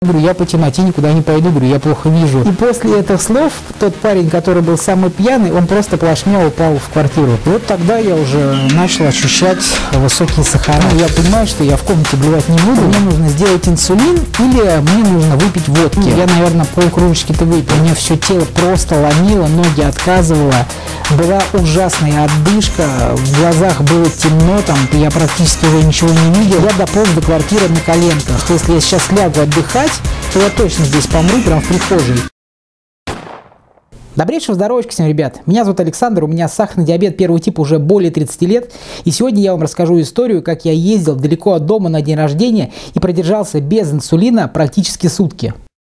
Говорю, я по темноте никуда не пойду, говорю, я плохо вижу. И после этих слов тот парень, который был самый пьяный, он просто плашмя упал в квартиру. И вот тогда я уже начал ощущать высокие сахара. Я понимаю, что я в комнате блевать не буду, мне нужно сделать инсулин или мне нужно выпить водки. Я, наверное, полкружечки-то выпил. Мне все тело просто ломило, ноги отказывало. Была ужасная отдышка, в глазах было темно, там я практически уже ничего не видел. Я дополз до квартиры на коленках, что если я сейчас лягу отдыхать, то я точно здесь помру, прям в прихожей. Добрейшего здоровочка всем, ребят. Меня зовут Александр, у меня сахарный диабет первого типа уже более 30 лет. И сегодня я вам расскажу историю, как я ездил далеко от дома на день рождения и продержался без инсулина практически сутки.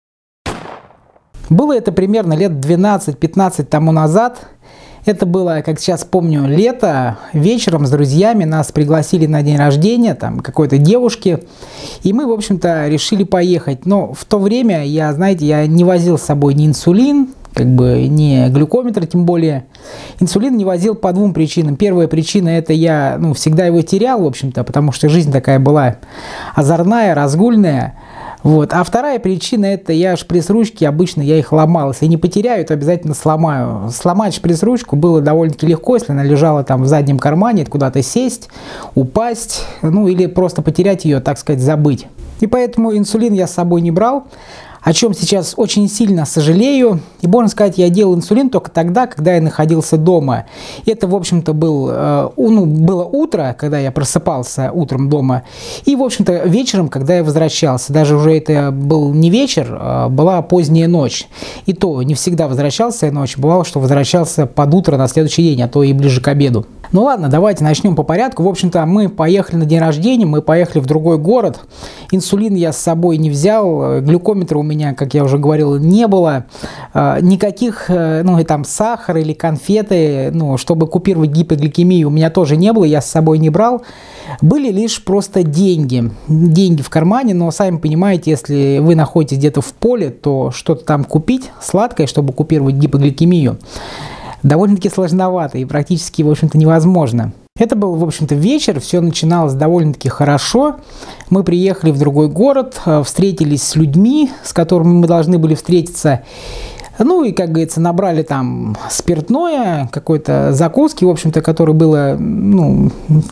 Было это примерно лет 12-15 тому назад. Это было, как сейчас помню, лето, вечером с друзьями нас пригласили на день рождения, там, какой-то девушки, и мы, в общем-то, решили поехать. Но в то время я, знаете, я не возил с собой ни инсулин, как бы ни глюкометр, тем более. Инсулин не возил по двум причинам. Первая причина – это я, всегда его терял, в общем-то, потому что жизнь такая была озорная, разгульная. Вот. А вторая причина – это я шприц-ручки, обычно я их ломал. Если не потеряю, то обязательно сломаю. Сломать шприц-ручку было довольно-таки легко, если она лежала там в заднем кармане, куда-то сесть, упасть, или просто потерять ее, так сказать, забыть. И поэтому инсулин я с собой не брал, о чем сейчас очень сильно сожалею. И, можно сказать, я делал инсулин только тогда, когда я находился дома. Это, в общем-то, было утро, когда я просыпался утром дома. И, в общем-то, вечером, когда я возвращался. Даже уже это был не вечер, была поздняя ночь. И то не всегда возвращался я ночью. Бывало, что возвращался под утро на следующий день, а то и ближе к обеду. Ну ладно, давайте начнем по порядку. В общем-то, мы поехали на день рождения, мы поехали в другой город. Инсулин я с собой не взял, глюкометра у меня, как я уже говорил, не было. Никаких, и там сахар или конфеты, чтобы купировать гипогликемию, у меня тоже не было, я с собой не брал. Были лишь просто деньги. Деньги в кармане, но сами понимаете, если вы находитесь где-то в поле, то что-то там купить сладкое, чтобы купировать гипогликемию, довольно-таки сложновато и практически, в общем-то, невозможно. Это был, в общем-то, вечер, все начиналось довольно-таки хорошо. Мы приехали в другой город, встретились с людьми, с которыми мы должны были встретиться. И, как говорится, набрали там спиртное, какой-то закуски, в общем-то, которой было, не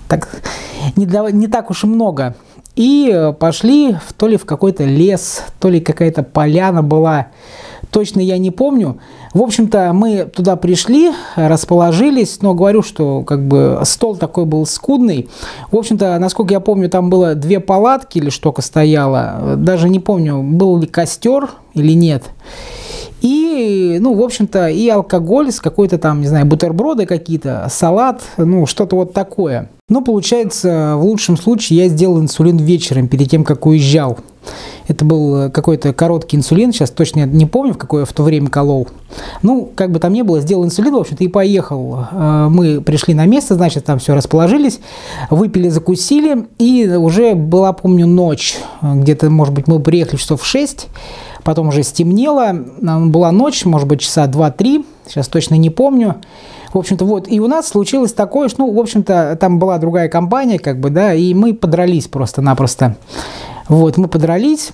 так уж и много. И пошли то ли в какой-то лес, то ли какая-то поляна была. Точно я не помню. В общем-то, мы туда пришли, расположились, но говорю, что стол такой был скудный. В общем-то, насколько я помню, там было 2 палатки или что-то стояло. Даже не помню, был ли костер или нет. И, в общем-то, и алкоголь с какой-то там, не знаю, бутерброды какие-то, салат, что-то вот такое. Получается, в лучшем случае я сделал инсулин вечером, перед тем, как уезжал. Это был какой-то короткий инсулин, сейчас точно не помню, в какое я в то время колол. Как бы там ни было, сделал инсулин, в общем-то, и поехал. Мы пришли на место, значит, там все расположились, выпили, закусили, и уже была, помню, ночь. Где-то, может быть, мы приехали часов в 6, потом уже стемнело, была ночь, может быть, часа 2-3, сейчас точно не помню. В общем-то, вот, и у нас случилось такое, что, в общем-то, там была другая компания, и мы подрались просто-напросто. Вот, мы подрались,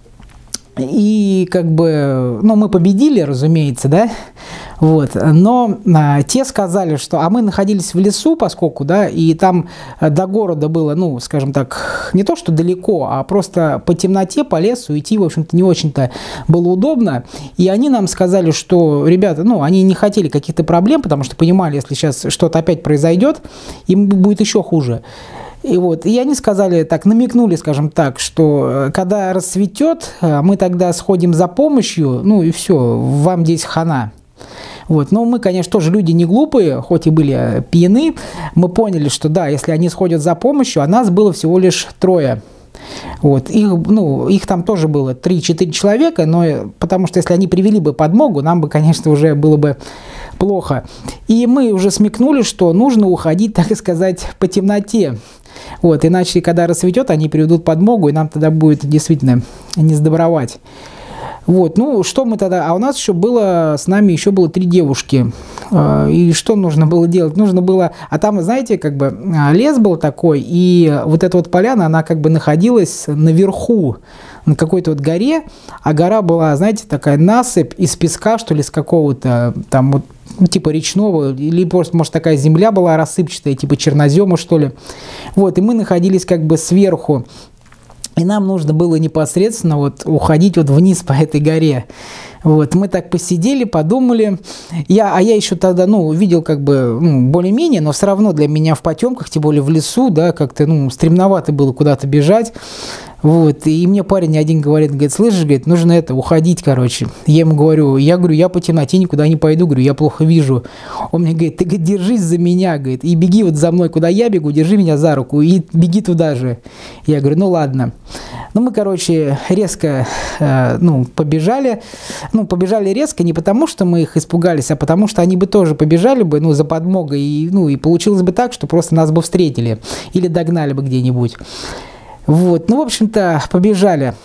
и мы победили, разумеется, да, вот, но те сказали, что, мы находились в лесу, поскольку, да, и там до города было, скажем так, не то что далеко, а просто по темноте, по лесу идти, в общем-то, не очень-то было удобно, и они нам сказали, что, ребята, они не хотели каких-то проблем, потому что понимали, если сейчас что-то опять произойдет, им будет еще хуже. И они сказали так, намекнули, скажем так, что когда рассветет, мы тогда сходим за помощью, и все, вам здесь хана. Вот. Но мы, конечно, тоже люди не глупые, хоть и были пьяны, мы поняли, что да, если они сходят за помощью, а нас было всего лишь 3. Вот. Их там тоже было 3-4 человека, но потому что если они привели бы подмогу, нам бы, конечно, уже было бы плохо. И мы уже смекнули, что нужно уходить, так сказать, по темноте. Вот, иначе, когда рассветет, они приведут подмогу, и нам тогда будет действительно не сдобровать. Вот, что мы тогда... А у нас с нами еще было 3 девушки. И что нужно было делать? Нужно было... А там, знаете, лес был такой, и вот эта вот поляна, она находилась наверху. на какой-то вот горе, а гора была, знаете, такая насыпь из песка, что ли, с какого-то там вот, ну, типа речного, или просто, может, такая земля была рассыпчатая, типа чернозема, что ли. Вот, и мы находились как бы сверху, и нам нужно было непосредственно вот уходить вот вниз по этой горе. Вот, мы так посидели, подумали. Я еще тогда, ну, видел как бы, ну, более-менее, но все равно для меня в потемках, тем более в лесу, да, как-то, ну, стремновато было куда-то бежать. Вот, и мне парень один говорит, слышишь, говорит, нужно это, уходить, короче. Я ему говорю, я по темноте никуда не пойду, говорю, я плохо вижу. Он мне говорит, ты, говорит, держись за меня, говорит, и беги вот за мной, куда я бегу, держи меня за руку и беги туда же. Я говорю, ну ладно. Ну, мы, короче, резко, побежали. Ну, побежали резко не потому, что мы их испугались, а потому, что они бы тоже побежали бы, ну, за подмогой, и получилось бы так, что просто нас бы встретили или догнали бы где-нибудь. Вот, ну, в общем-то, побежали.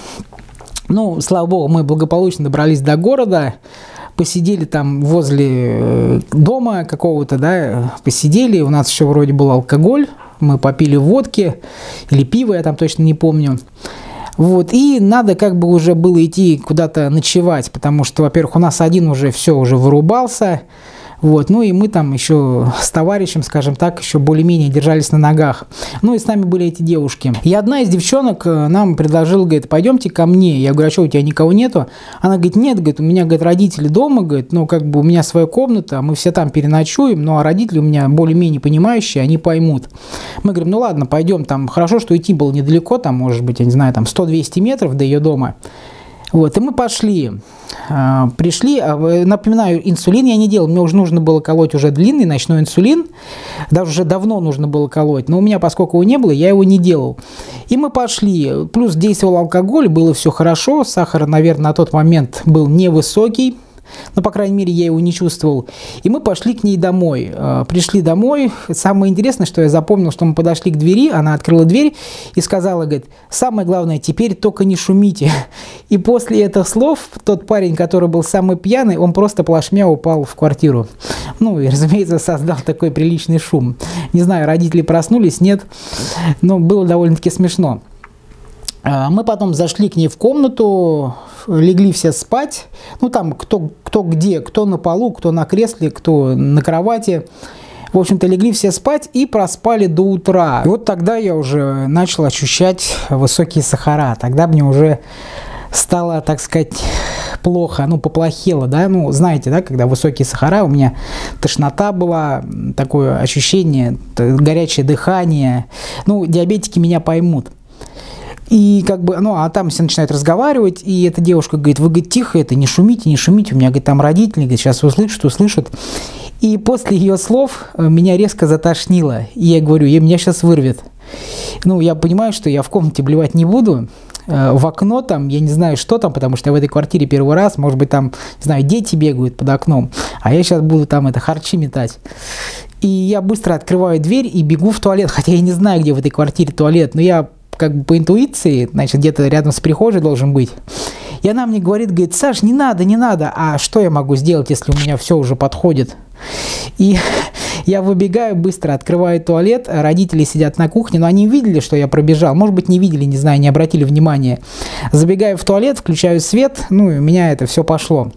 Ну, слава богу, мы благополучно добрались до города, посидели там возле дома какого-то, да, посидели, у нас еще вроде был алкоголь, мы попили водки или пиво, я там точно не помню. Вот, и надо как бы уже было идти куда-то ночевать, потому что, во-первых, у нас один уже все уже вырубался. Вот, ну и мы там еще с товарищем, скажем так, еще более-менее держались на ногах. Ну и с нами были эти девушки. И одна из девчонок нам предложила, говорит, пойдемте ко мне. Я говорю, а что, у тебя никого нету? Она говорит, нет, говорит, у меня, говорит, родители дома, говорит, ну как бы у меня своя комната, мы все там переночуем, ну а родители у меня более-менее понимающие, они поймут. Мы говорим, ну ладно, пойдем, там хорошо, что идти было недалеко, там, может быть, я не знаю, там 100-200 метров до ее дома. Вот, и мы пошли, пришли, напоминаю, инсулин я не делал, мне уже нужно было колоть уже длинный ночной инсулин, даже уже давно нужно было колоть, но у меня, поскольку его не было, я его не делал. И мы пошли, плюс действовал алкоголь, было все хорошо, сахар, наверное, на тот момент был невысокий, но, по крайней мере, я его не чувствовал. И мы пошли к ней домой. Пришли домой. Самое интересное, что я запомнил, что мы подошли к двери, она открыла дверь и сказала, говорит, самое главное, теперь только не шумите. И после этих слов тот парень, который был самый пьяный, он просто плашмя упал в квартиру. Ну, и, разумеется, создал такой приличный шум. Не знаю, родители проснулись, нет, но было довольно-таки смешно. Мы потом зашли к ней в комнату, легли все спать. Ну, там кто где, кто на полу, кто на кресле, кто на кровати. В общем-то, легли все спать и проспали до утра. И вот тогда я уже начал ощущать высокие сахара. Тогда мне уже стало, так сказать, плохо, ну, поплохело, да. Ну, знаете, да, когда высокие сахара, у меня тошнота была, такое ощущение, горячее дыхание. Ну, диабетики меня поймут. И как бы, ну, а там все начинают разговаривать, и эта девушка говорит, вы, говорит, тихо это, не шумите, у меня, говорит, там родители, говорит, сейчас услышат. И после ее слов меня резко затошнило, и я говорю, меня сейчас вырвет. Ну, я понимаю, что я в комнате блевать не буду, в окно там, я не знаю, что там, потому что я в этой квартире первый раз, может быть, там, не знаю, дети бегают под окном, а я сейчас буду там харчи метать. И я быстро открываю дверь и бегу в туалет, хотя я не знаю, где в этой квартире туалет, но я как бы по интуиции, значит, где-то рядом с прихожей должен быть. И она мне говорит, Саш, не надо, а что я могу сделать, если у меня все уже подходит? И я выбегаю быстро, открываю туалет, родители сидят на кухне, но они видели, что я пробежал, может быть, не видели, не знаю, не обратили внимания. Забегаю в туалет, включаю свет, ну, и у меня это все пошло.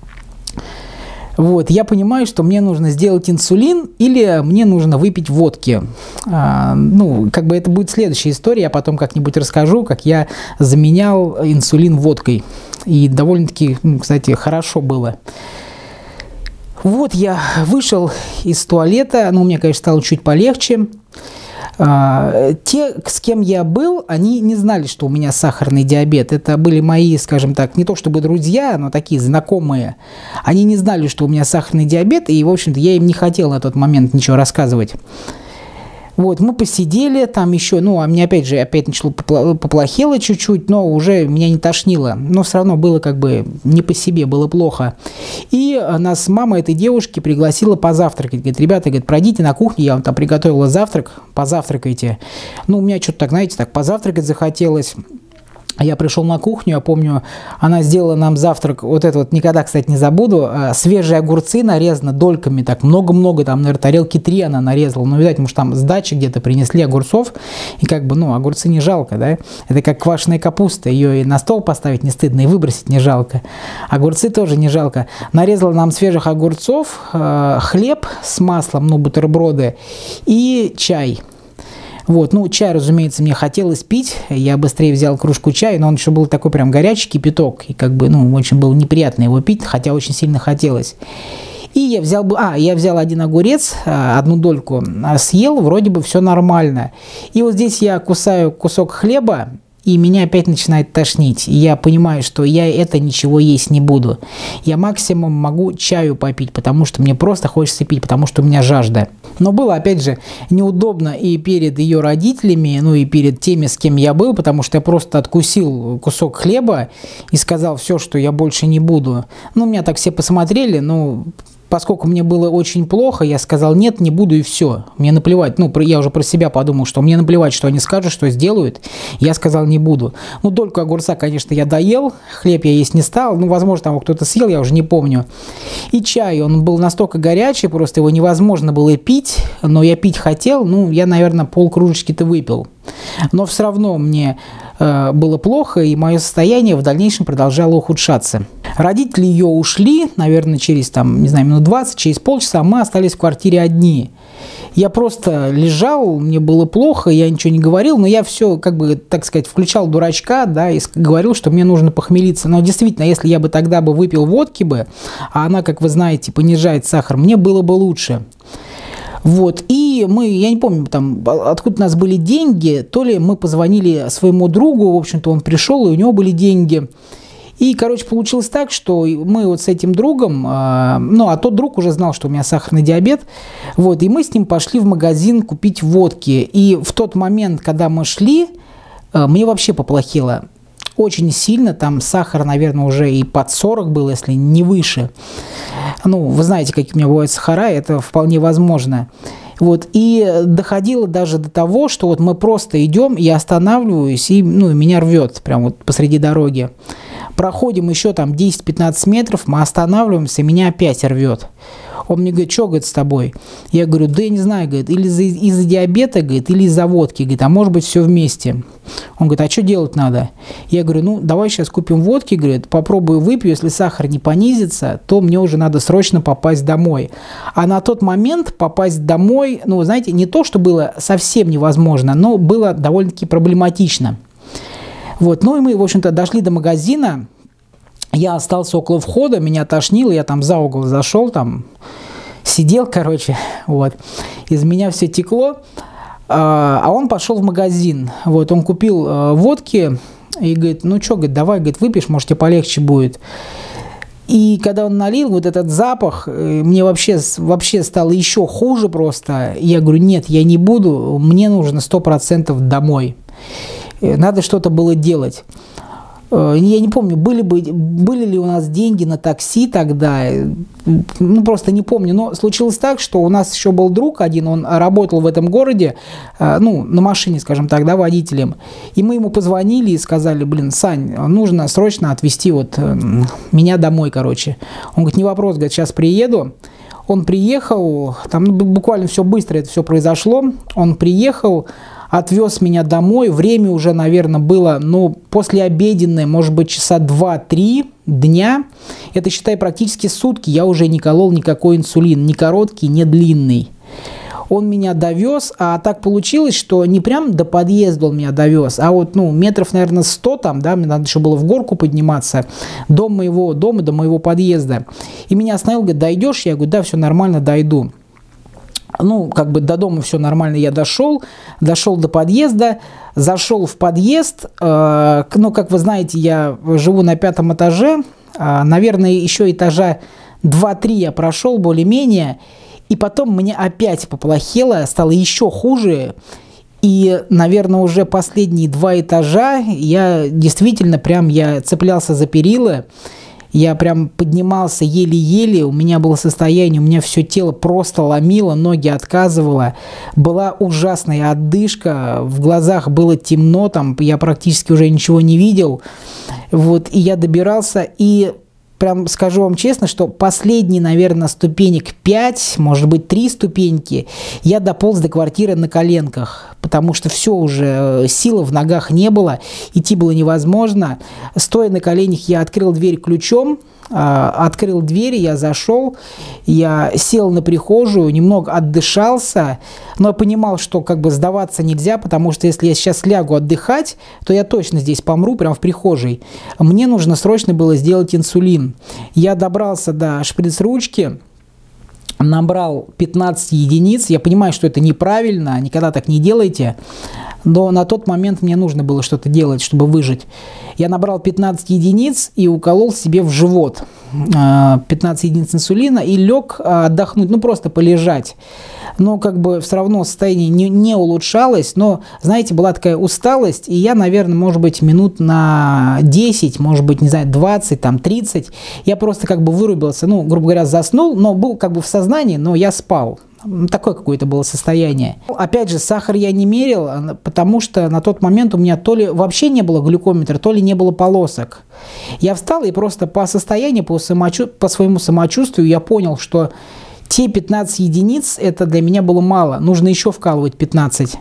Вот, я понимаю, что мне нужно сделать инсулин или мне нужно выпить водки. Ну, как бы это будет следующая история, я потом как-нибудь расскажу, как я заменял инсулин водкой. И довольно-таки, кстати, хорошо было. Вот я вышел из туалета, ну, мне, конечно, стало чуть полегче. Те, с кем я был, они не знали, что у меня сахарный диабет. Это были мои, скажем так, не то чтобы друзья, но такие знакомые. Они не знали, что у меня сахарный диабет, и, в общем-то, я им не хотел на тот момент ничего рассказывать. Вот, мы посидели там еще, ну, а мне опять начало поплохело чуть-чуть, но уже меня не тошнило. Но все равно было как бы не по себе, было плохо. И нас мама этой девушки пригласила позавтракать. Говорит, ребята, говорит, пройдите на кухню, я вам там приготовила завтрак, позавтракайте. Ну, у меня что-то так, знаете, так позавтракать захотелось. Я пришел на кухню, я помню, она сделала нам завтрак, вот это вот никогда, кстати, не забуду, свежие огурцы нарезаны дольками, так много-много, там, наверное, тарелки 3 она нарезала, ну, видать, может, там с дачи где-то принесли огурцов, и как бы, ну, огурцы не жалко, да, это как квашеная капуста, ее и на стол поставить не стыдно, и выбросить не жалко, огурцы тоже не жалко. Нарезала нам свежих огурцов, хлеб с маслом, ну, бутерброды и чай. Вот, ну, чай, разумеется, мне хотелось пить, я быстрее взял кружку чая, но он еще был такой прям горячий кипяток, и как бы, ну, очень было неприятно его пить, хотя очень сильно хотелось. И я взял один огурец, одну дольку съел, вроде бы все нормально. И вот здесь я кусаю кусок хлеба, и меня опять начинает тошнить. И я понимаю, что я ничего есть не буду. Я максимум могу чаю попить, потому что мне просто хочется пить, потому что у меня жажда. Но было, опять же, неудобно и перед ее родителями, ну и перед теми, с кем я был, потому что я просто откусил кусок хлеба и сказал все, что я больше не буду. Ну, меня так все посмотрели, ну... Поскольку мне было очень плохо, я сказал, нет, не буду и все. Мне наплевать, ну, я уже про себя подумал, что мне наплевать, что они скажут, что сделают. Я сказал, не буду. Ну, дольку огурца, конечно, я доел, хлеб я есть не стал. Ну, возможно, там кто-то съел, я уже не помню. И чай, он был настолько горячий, просто его невозможно было пить, но я пить хотел, ну, я, наверное, полкружечки-то выпил. Но все равно мне было плохо, и мое состояние в дальнейшем продолжало ухудшаться. Родители ее ушли, наверное, через, там, не знаю, минут 20, через полчаса мы остались в квартире одни. Я просто лежал, мне было плохо, я ничего не говорил, но я все, как бы, так сказать, включал дурачка, да, и говорил, что мне нужно похмелиться. Но действительно, если я бы тогда выпил водки а она, как вы знаете, понижает сахар, мне было бы лучше. Вот, и я не помню, там, откуда у нас были деньги, то ли мы позвонили своему другу, в общем-то, он пришел, и у него были деньги. И, короче, получилось так, что мы вот с этим другом, а тот друг уже знал, что у меня сахарный диабет, вот, и мы с ним пошли в магазин купить водки. И в тот момент, когда мы шли, мне вообще поплохело. Очень сильно, там сахар, наверное, уже и под 40 был, если не выше. Ну, вы знаете, какие у меня бывают сахара, это вполне возможно. Вот, и доходило даже до того, что вот мы просто идем, я останавливаюсь, и, ну, меня рвет прямо вот посреди дороги. Проходим еще там 10-15 метров, мы останавливаемся, и меня опять рвет. Он мне говорит, что, говорит, с тобой? Я говорю, да я не знаю, говорит, или из-за диабета, говорит, или из-за водки, говорит, а может быть все вместе. Он говорит, а что делать надо? Я говорю, ну, давай сейчас купим водки, говорит, попробую выпью, если сахар не понизится, то мне уже надо срочно попасть домой. А на тот момент попасть домой, ну, знаете, не то, что было совсем невозможно, но было довольно-таки проблематично. Вот, ну и мы, в общем-то, дошли до магазина. Я остался около входа, меня тошнило, я там за угол зашел, там сидел, короче, вот. Из меня все текло, а он пошел в магазин, вот, он купил водки и говорит, ну что, говорит, давай, говорит, выпьешь, может, тебе полегче будет. И когда он налил, вот этот запах, мне вообще стало еще хуже просто. Я говорю, нет, я не буду, мне нужно 100% домой. Надо что-то было делать. Я не помню, были ли у нас деньги на такси тогда, ну просто не помню, но случилось так, что у нас еще был друг один, он работал в этом городе, ну, на машине, скажем так, да, водителем, и мы ему позвонили и сказали, блин, Сань, нужно срочно отвезти вот меня домой, короче. Он говорит, не вопрос, говорит, сейчас приеду. Он приехал, там буквально все быстро это все произошло, он приехал, отвез меня домой, время уже, наверное, было, ну, послеобеденное, может быть, часа 2-3 дня, это, считай, практически сутки, я уже не колол никакой инсулин, ни короткий, ни длинный. Он меня довез, а так получилось, что не прям до подъезда он меня довез, а вот, ну, метров, наверное, 100 там, да, мне надо еще было в горку подниматься, до моего дома, до моего подъезда. И меня остановил, говорит, дойдешь? Я говорю, да, все нормально, дойду. Ну, как бы до дома все нормально, я дошел до подъезда, зашел в подъезд, ну, как вы знаете, я живу на 5-м этаже, наверное, еще этажа 2-3 я прошел более-менее, и потом мне опять поплохело, стало еще хуже, и, наверное, уже последние 2 этажа я действительно я цеплялся за перила, Я прям поднимался еле-еле, у меня было состояние, у меня все тело просто ломило, ноги отказывало. Была ужасная отдышка, в глазах было темно, там я практически уже ничего не видел. Вот, и я добирался, и прям скажу вам честно, что последние, наверное, ступенек 5, может быть, 3 ступеньки, я дополз до квартиры на коленках, потому что все уже, силы в ногах не было, идти было невозможно. Стоя на коленях, я открыл дверь ключом, открыл дверь, я зашел, я сел на прихожую, немного отдышался, но я понимал, что как бы сдаваться нельзя, потому что если я сейчас лягу отдыхать, то я точно здесь помру, прямо в прихожей. Мне нужно срочно было сделать инсулин. Я добрался до шприц-ручки, набрал 15 единиц. Я понимаю, что это неправильно, никогда так не делайте. Но на тот момент мне нужно было что-то делать, чтобы выжить. Я набрал 15 единиц и уколол себе в живот 15 единиц инсулина и лег отдохнуть, ну просто полежать. Но как бы все равно состояние не улучшалось, но, знаете, была такая усталость, и я, наверное, может быть, минут на 10, может быть, не знаю, 20, там, 30, я просто как бы вырубился, ну, грубо говоря, заснул, но был как бы в сознании, но я спал. Такое какое-то было состояние. Опять же, сахар я не мерил, потому что на тот момент у меня то ли вообще не было глюкометра, то ли не было полосок. Я встал и просто по состоянию, по своему самочувствию я понял, что те 15 единиц, это для меня было мало. Нужно еще вкалывать 15.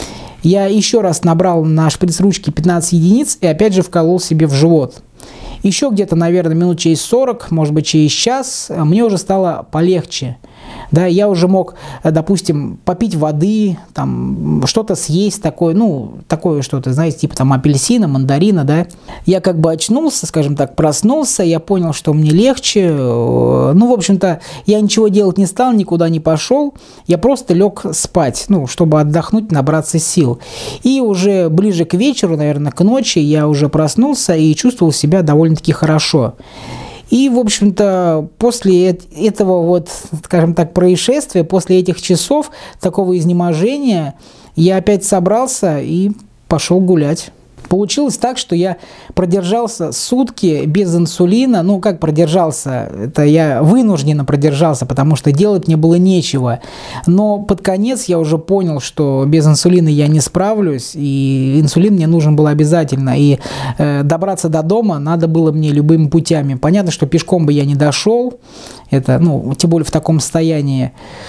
Я еще раз набрал на шприц-ручке 15 единиц и опять же вколол себе в живот. Еще где-то, наверное, минут через 40, может быть, через час мне уже стало полегче. Да, я уже мог, допустим, попить воды, там, что-то съесть такое, ну, такое что-то, знаете, типа там апельсина, мандарина, да. Я как бы очнулся, скажем так, проснулся, я понял, что мне легче. Ну, в общем-то, я ничего делать не стал, никуда не пошел. Я просто лег спать, ну, чтобы отдохнуть, набраться сил. И уже ближе к вечеру, наверное, к ночи я уже проснулся и чувствовал себя довольно-таки хорошо. И, в общем-то, после этого вот, скажем так, происшествия, после этих часов такого изнеможения, я опять собрался и пошел гулять. Получилось так, что я продержался сутки без инсулина. Ну, как продержался? Это я вынужденно продержался, потому что делать мне было нечего. Но под конец я уже понял, что без инсулина я не справлюсь, и инсулин мне нужен был обязательно. И добраться до дома надо было мне любыми путями. Понятно, что пешком бы я не дошел, это, ну, тем более в таком состоянии.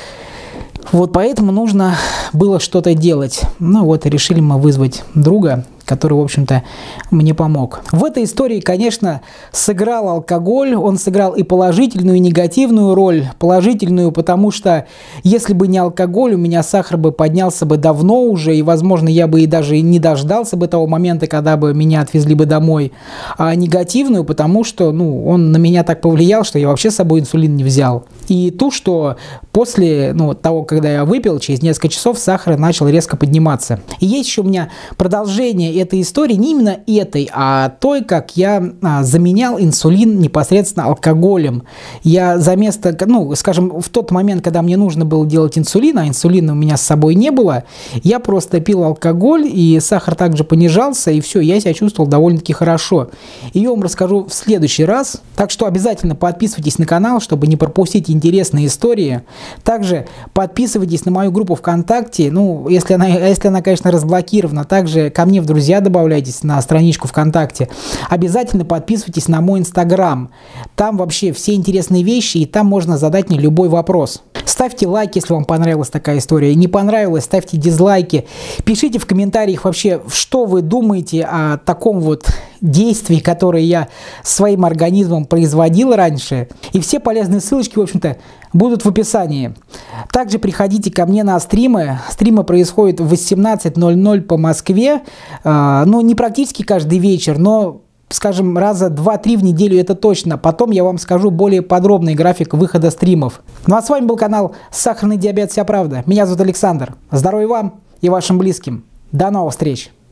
Вот поэтому нужно было что-то делать. Ну вот, решили мы вызвать друга, который, в общем-то, мне помог. В этой истории, конечно, сыграл алкоголь. Он сыграл и положительную, и негативную роль. Положительную, потому что если бы не алкоголь, у меня сахар бы поднялся бы давно уже, и, возможно, я бы и даже не дождался бы того момента, когда бы меня отвезли бы домой. А негативную, потому что, ну, он на меня так повлиял, что я вообще с собой инсулин не взял. И ту, что после, ну, того, когда я выпил, через несколько часов сахар начал резко подниматься. И есть еще у меня продолжение этой истории, не именно этой, а той, как я заменял инсулин непосредственно алкоголем. Я за место, ну, скажем, в тот момент, когда мне нужно было делать инсулин, а инсулина у меня с собой не было, я просто пил алкоголь, и сахар также понижался, и все, я себя чувствовал довольно-таки хорошо. И я вам расскажу в следующий раз. Так что обязательно подписывайтесь на канал, чтобы не пропустить интересные истории. Также подписывайтесь на мою группу ВКонтакте, ну, если она, конечно, разблокирована. Также ко мне в друзья добавляйтесь на страничку ВКонтакте. Обязательно подписывайтесь на мой Инстаграм. Там вообще все интересные вещи, и там можно задать мне любой вопрос. Ставьте лайк, если вам понравилась такая история. Не понравилось, ставьте дизлайки. Пишите в комментариях вообще, что вы думаете о таком вот действий, которые я своим организмом производил раньше. И все полезные ссылочки, в общем-то, будут в описании. Также приходите ко мне на стримы. Стримы происходят в 18:00 по Москве. Ну, не практически каждый вечер, но, скажем, раза 2-3 в неделю это точно. Потом я вам скажу более подробный график выхода стримов. Ну а с вами был канал «Сахарный диабет. Вся правда». Меня зовут Александр. Здоровья вам и вашим близким. До новых встреч!